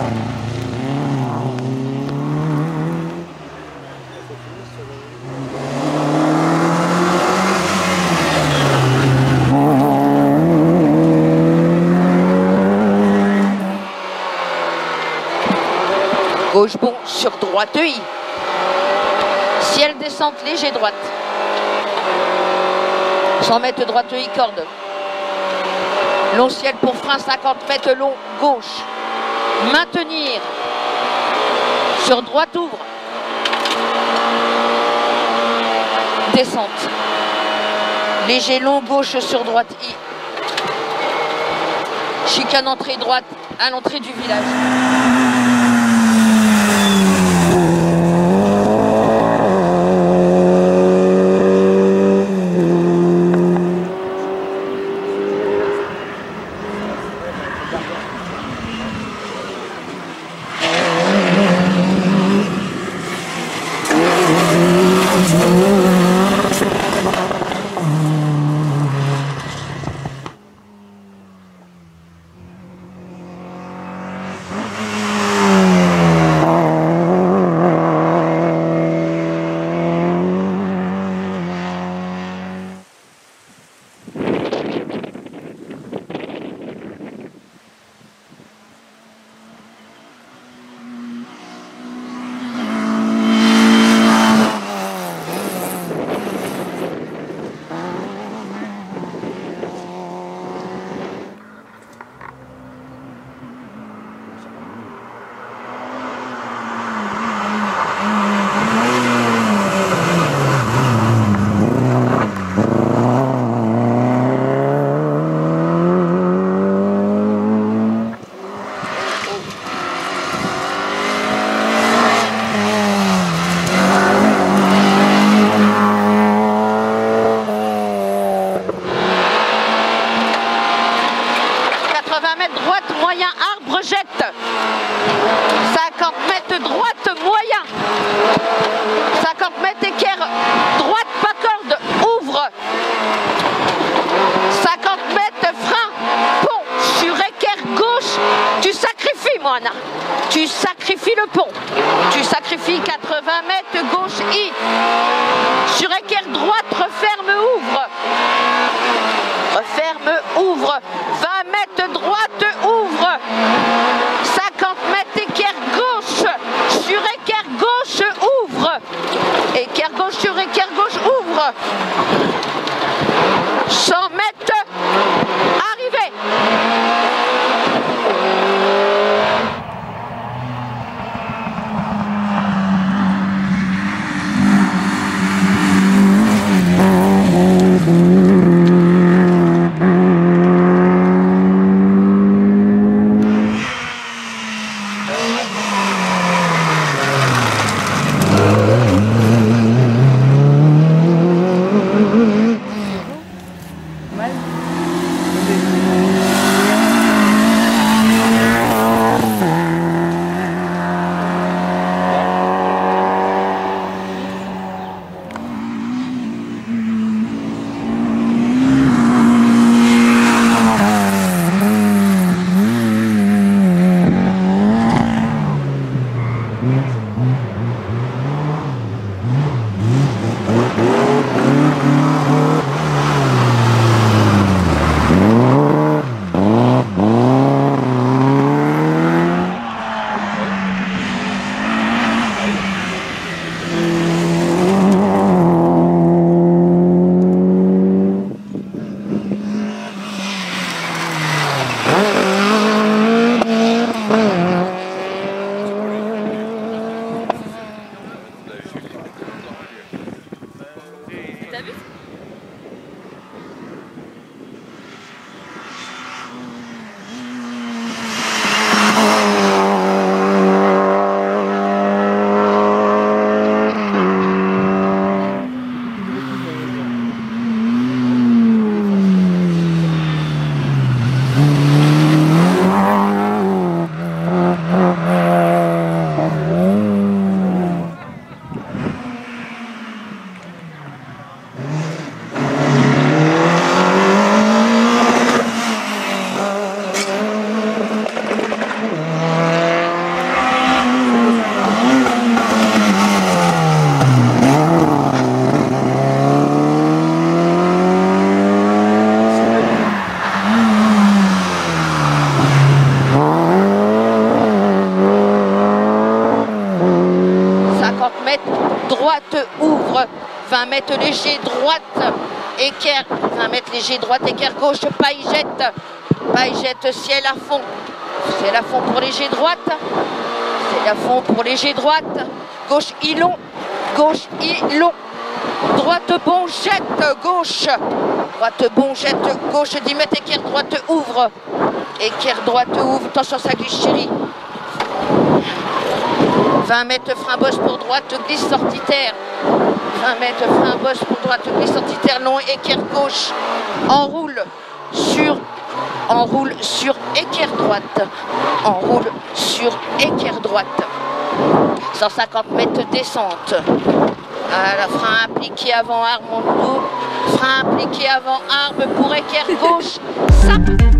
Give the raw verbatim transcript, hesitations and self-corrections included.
Gauche bon sur droite E I. Ciel descente léger droite. cent mètres droite E I corde. Long ciel pour frein cinquante mètres long gauche. Maintenir. Sur droite ouvre. Descente. Léger long gauche sur droite I. Chicane entrée droite à l'entrée du village. quatre-vingts mètres droite, moyen, arbre, jette. cinquante mètres droite, moyen. cinquante mètres équerre, droite, pas corde, ouvre. cinquante mètres, frein, pont, sur équerre gauche. Tu sacrifies, Moana. Tu sacrifies le pont. Tu sacrifies quatre-vingts mètres gauche, I. Sur équerre droite, referme, ouvre. Referme, ouvre. vingt mètres droite, ouvre. cinquante mètres équerre gauche. Sur équerre gauche, ouvre. Équerre gauche sur équerre gauche, ouvre. cent mètres, arrivée. mètres, droite, ouvre, vingt mètres léger, droite, équerre, vingt mètres léger, droite, équerre, gauche, paillette, paillette, ciel à fond, ciel à fond pour léger, droite, ciel à fond pour léger, droite, gauche, ilon, gauche, ilon, droite, bon, jette, gauche, droite, bon, jette, gauche, dix mètres, équerre, droite, ouvre, équerre, droite, ouvre, attention, ça glisse, chérie. vingt mètres, frein bosse pour droite, glisse, sortie terre. vingt mètres, frein bosse pour droite, glisse, sortie terre, long, équerre gauche, enroule sur, enroule sur équerre droite, enroule sur équerre droite. cent cinquante mètres descente. Voilà, frein appliqué avant, arme en dos, frein appliqué avant, arme pour équerre gauche, ça.